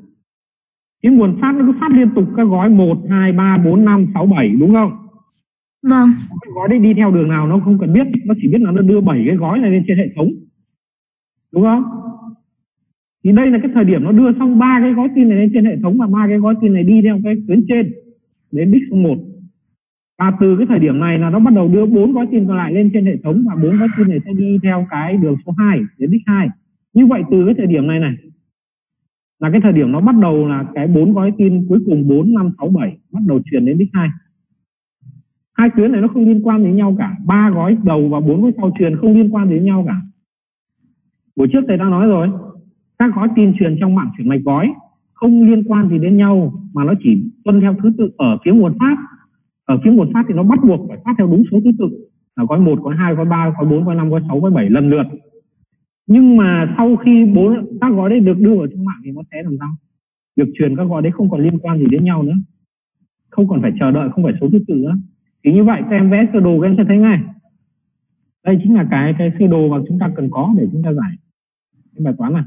nó cứ phát liên tục các gói 1, 2, 3, 4, 5, 6, 7 đúng không? Vâng. Cái gói đấy đi theo đường nào nó không cần biết, nó chỉ biết là nó đưa 7 cái gói này lên trên hệ thống. Đúng không? Thì đây là cái thời điểm nó đưa xong 3 cái gói tin này lên trên hệ thống và 3 cái gói tin này đi theo cái tuyến trên đến đích số 1. Và từ cái thời điểm này là nó bắt đầu đưa 4 gói tin còn lại lên trên hệ thống và 4 gói tin này sẽ đi theo cái đường số 2 đến đích 2. Như vậy từ cái thời điểm này là cái thời điểm nó bắt đầu là cái 4 gói tin cuối cùng 4, 5, 6, 7 bắt đầu truyền đến đích 2. Hai tuyến này nó không liên quan đến nhau cả. 3 gói đầu và 4 gói sau truyền không liên quan đến nhau cả. Buổi trước thầy đã nói rồi, các gói tin truyền trong mạng chuyển mạch gói không liên quan gì đến nhau mà nó chỉ tuân theo thứ tự ở phía nguồn phát. Ở phía nguồn phát thì nó bắt buộc phải phát theo đúng số thứ tự là gói 1, gói 2, gói 3, gói 4, gói 5, gói 6, gói 7 lần lượt. Nhưng mà sau khi các gói đấy được đưa vào trong mạng thì nó sẽ làm sao? Việc truyền các gói đấy không còn liên quan gì đến nhau nữa. Không còn phải chờ đợi, không phải số thứ tự nữa. Thì như vậy các em vẽ sơ đồ các em sẽ thấy ngay. Đây chính là cái sơ đồ mà chúng ta cần có để chúng ta giải cái bài toán này.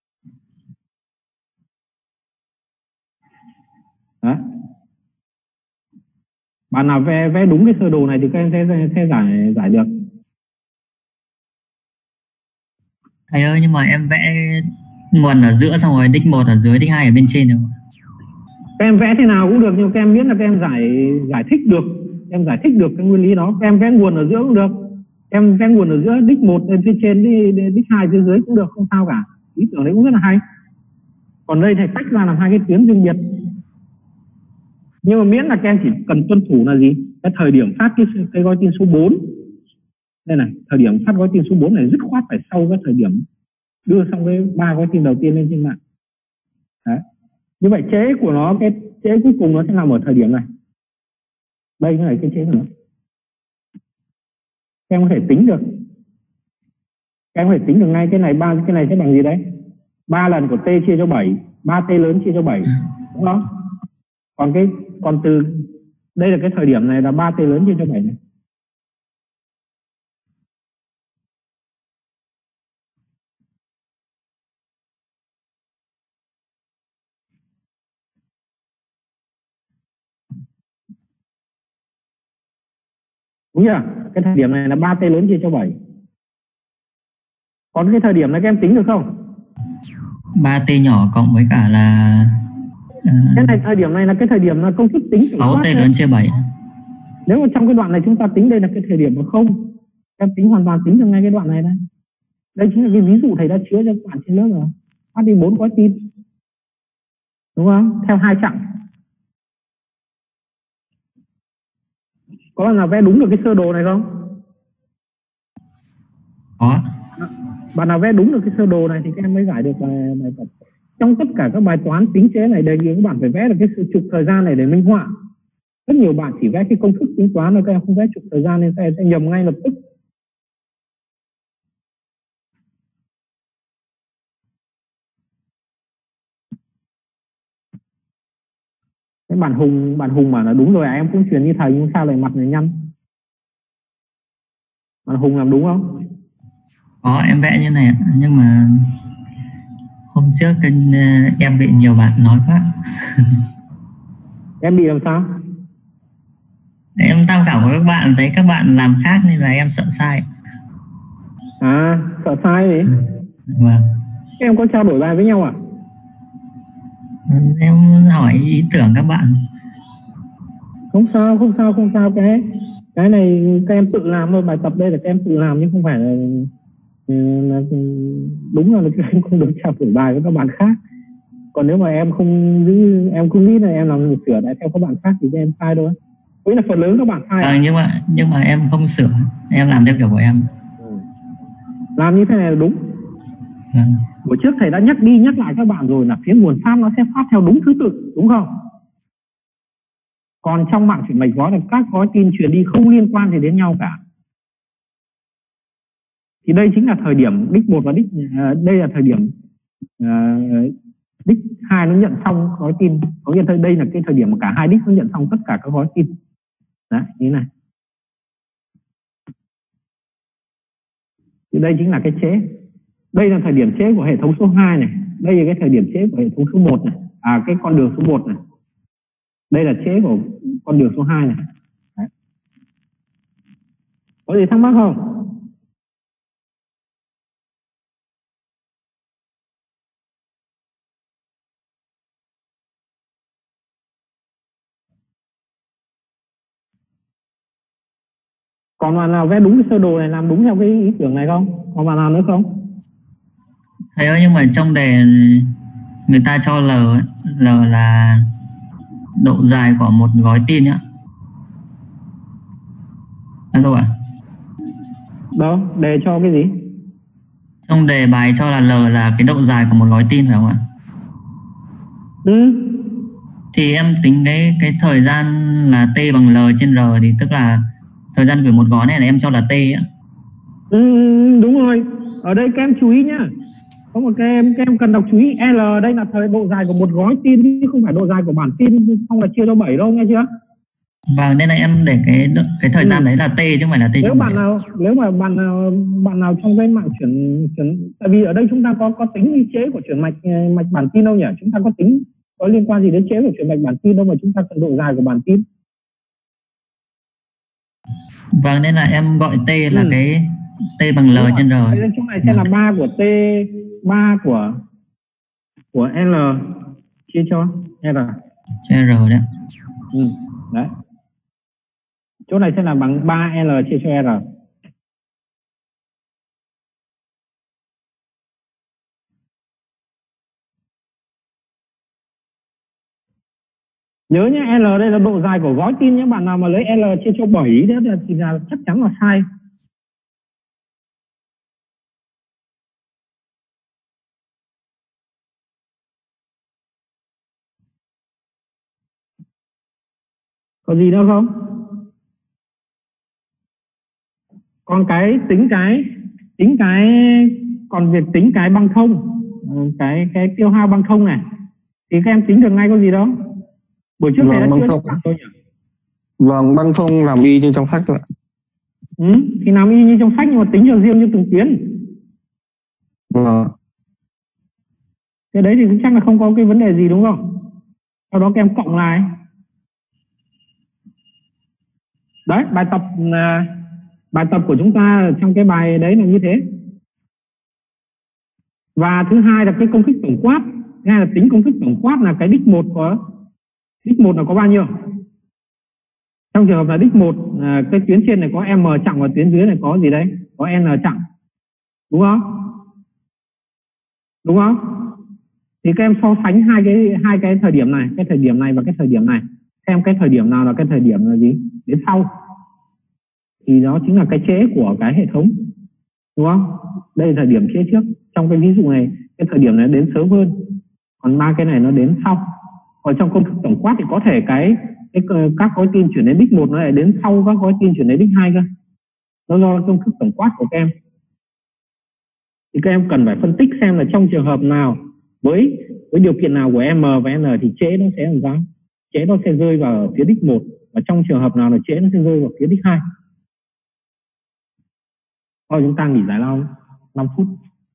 Đó. Bạn nào vẽ đúng cái sơ đồ này thì các em sẽ giải được. Thầy ơi, nhưng mà em vẽ nguồn ở giữa xong rồi đích 1 ở dưới, đích 2 ở bên trên được. Các em vẽ thế nào cũng được, nhưng các em biết là các em giải thích được, em giải thích được cái nguyên lý đó. Các em vẽ nguồn ở giữa cũng được. Em vẽ nguồn ở giữa đích 1 lên phía trên, đích 2 phía dưới cũng được, không sao cả. Ý tưởng đấy cũng rất là hay. Còn đây thầy tách ra làm hai cái tuyến riêng biệt. Nhưng mà miễn là các em chỉ cần tuân thủ là gì? Cái thời điểm phát cái gói tin số 4. Đây này, thời điểm phát gói tin số 4 này dứt khoát phải sau cái thời điểm đưa xong cái 3 gói tin đầu tiên lên trên mạng. Đấy. Như vậy chế của nó, cái chế cuối cùng nó sẽ nằm ở thời điểm này. Đây là cái chế của nó. Các em có thể tính được. Các em có thể tính được ngay cái này sẽ bằng gì đấy? 3 lần của T chia cho 7, 3T lớn chia cho 7. Đúng không? Còn từ đây là cái thời điểm này là 3T lớn chia cho 7 này. Đúng chưa? Cái thời điểm này là 3T lớn chia cho 7. Còn cái thời điểm này các em tính được không? 3T nhỏ cộng với cả là cái này thời điểm này là cái thời điểm là công thức tính 6T lớn chia 7. Nếu mà trong cái đoạn này chúng ta tính đây là cái thời điểm mà không, em tính hoàn toàn tính được ngay cái đoạn này đây. Đây chính là cái ví dụ thầy đã chứa cho các bạn trên lớp rồi. Phát đi 4 gói tin. Đúng không? Theo 2 chặng. Có bạn nào vẽ đúng được cái sơ đồ này không? Có. Bạn nào vẽ đúng được cái sơ đồ này thì các em mới giải được bài tập. Trong tất cả các bài toán tính chế này đề nghị các bạn phải vẽ được cái sự trục thời gian này để minh họa. Rất nhiều bạn chỉ vẽ cái công thức tính toán rồi các em không vẽ trục thời gian nên các em sẽ nhầm ngay lập tức. Cái bạn Hùng bảo là đúng rồi, em cũng truyền như thầy nhưng sao lại mặt này nhăn? Bạn Hùng làm đúng không? Có, em vẽ như này nhưng mà hôm trước em bị nhiều bạn nói quá. Em bị làm sao? Em tham khảo với các bạn thấy các bạn làm khác nên là em sợ sai. À, sợ sai gì? Vâng. Em có trao đổi bài với nhau à? Em hỏi ý tưởng các bạn. Không sao. Cái này các em tự làm thôi, bài tập đây là các em tự làm nhưng không phải là đúng là em không được trao đổi bài với các bạn khác. Còn nếu mà em không giữ, em không nghĩ là em làm sửa lại theo các bạn khác thì em sai thôi. Với là phần lớn các bạn sai. Nhưng mà em không sửa, em làm theo kiểu của em. Làm như thế này là đúng. Buổi trước thầy đã nhắc đi nhắc lại các bạn rồi là phía nguồn phát nó sẽ phát theo đúng thứ tự, đúng không? Còn trong mạng chuyển mạch gói là các gói tin truyền đi không liên quan gì đến nhau cả. Thì đây chính là thời điểm đích 1 và đây là thời điểm đích 2 nó nhận xong gói tin. Có nghĩa đây là cái thời điểm mà cả hai đích nó nhận xong tất cả các gói tin. Đấy, như này. Thì đây chính là cái trễ. Đây là thời điểm trễ của hệ thống số 2 này. Đây là cái thời điểm trễ của hệ thống số 1 này. Cái con đường số 1 này. Đây là trễ của con đường số 2 này. Đấy. Có gì thắc mắc không? Còn bạn nào vẽ đúng cái sơ đồ này, làm đúng theo cái ý tưởng này không? Còn bạn nào nữa không? Thầy ơi, nhưng mà trong đề người ta cho L là độ dài của một gói tin nhá. Alo ạ? Đâu, đề cho cái gì? Trong đề bài cho là L là cái độ dài của một gói tin phải không ạ? Thì em tính cái thời gian là T bằng L trên R thì tức là thời gian gửi một gói này là em cho là T á. Đúng rồi. Ở đây các em chú ý nhá. Có một các em cần đọc chú ý. L đây là độ dài của một gói tin chứ không phải độ dài của bản tin, không là chia cho 7 đâu, nghe chưa? Vâng, nên là em để cái thời gian đấy là T chứ không phải là T. Nếu mà bạn nào trong cái mạng chuyển tại vì ở đây chúng ta có tính chế của chuyển mạch bản tin đâu nhỉ? Chúng ta có tính có liên quan gì đến chế của chuyển mạch bản tin đâu mà chúng ta cần độ dài của bản tin. Vâng, nên là em gọi T là cái T bằng L trên R. Chỗ này sẽ là 3 của T, 3 của L chia cho R. Cho R đấy. Đấy. Chỗ này sẽ là bằng 3L chia cho R. Nhớ nhé, L đây là độ dài của gói tin nhé. Bạn nào mà lấy L chia cho 7 đó thì là chắc chắn là sai. Có gì nữa không? Còn còn việc tính cái băng thông, cái tiêu hao băng thông này thì các em tính được ngay, có gì đâu. Buổi trước thầy đã chưa thôi nhỉ? Vâng, băng thông làm y như trong sách thôi ạ. Thì làm y như trong sách nhưng mà tính cho riêng như từng tuyến. Vâng. Cái đấy thì chắc là không có cái vấn đề gì đúng không? Sau đó các em cộng lại. Đấy, bài tập của chúng ta trong cái bài đấy là như thế. Và thứ hai là cái công thức tổng quát. Thứ hai là tính công thức tổng quát là cái đích 1 là có bao nhiêu? Trong trường hợp là đích 1, cái tuyến trên này có M chặng và tuyến dưới này có gì đấy? Có N chặng. Đúng không? Đúng không? Thì các em so sánh hai cái thời điểm này, cái thời điểm này và cái thời điểm này. Xem cái thời điểm nào là cái thời điểm là gì? Đến sau. Thì đó chính là cái trễ của cái hệ thống. Đúng không? Đây là thời điểm trễ trước. Trong cái ví dụ này, cái thời điểm này đến sớm hơn. Còn 3 cái này nó đến sau. Còn trong công thức tổng quát thì có thể các gói tin chuyển đến đích 1 nó lại đến sau các gói tin chuyển đến đích 2 cơ. Nó do công thức tổng quát của các em. Thì các em cần phải phân tích xem là trong trường hợp nào với điều kiện nào của M và N thì trễ nó sẽ làm sao? Trễ nó sẽ rơi vào phía đích 1 và trong trường hợp nào là trễ nó sẽ rơi vào phía đích 2. Thôi chúng ta nghỉ giải lao 5 phút.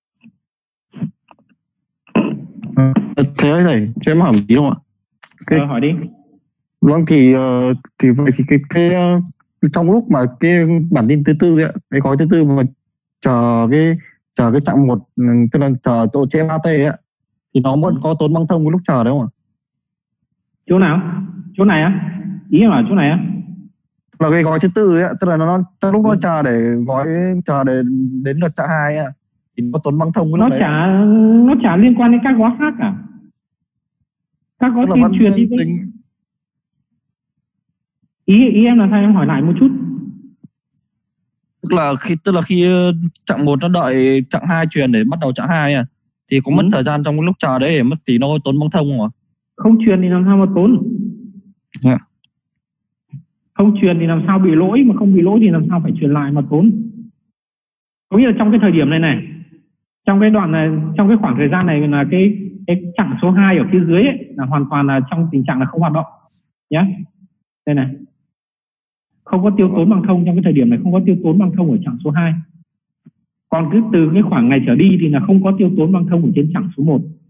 Thế này, cho em hỏi một tí không ạ? Hỏi đi. Vâng, thì vậy thì cái trong lúc mà cái bản tin thứ tư ấy, cái gói thứ tư mà chờ cái chặng 1, tức là chờ độ trễ 3T ấy, thì nó vẫn có tốn băng thông cái lúc chờ đấy không ạ? Chỗ nào? Chỗ này á? Ý là chỗ này á? Là cái gói thứ tư ấy, tức là nó trong lúc nó chờ để đến lượt chặng 2 ấy, thì có tốn băng thông nó chả liên quan đến các gói khác cả. Các gói tin truyền đi ý em là sao, em hỏi lại một chút. Tức là khi chặng 1 nó đợi chặng 2 truyền để bắt đầu chặng 2 à, thì có mất thời gian trong lúc chờ đấy để mất thì nó tốn băng thông không ạ? Không truyền thì làm sao mà tốn? Không truyền thì làm sao bị lỗi, mà không bị lỗi thì làm sao phải truyền lại mà tốn? Có nghĩa là trong cái thời điểm này, trong cái đoạn này, trong cái khoảng thời gian này là cái chặng số 2 ở phía dưới ấy, là hoàn toàn là trong tình trạng là không hoạt động nhé. Đây này, không có tiêu tốn băng thông trong cái thời điểm này, không có tiêu tốn băng thông ở chặng số 2. Còn cứ từ cái khoảng này trở đi thì là không có tiêu tốn băng thông ở trên chặng số 1.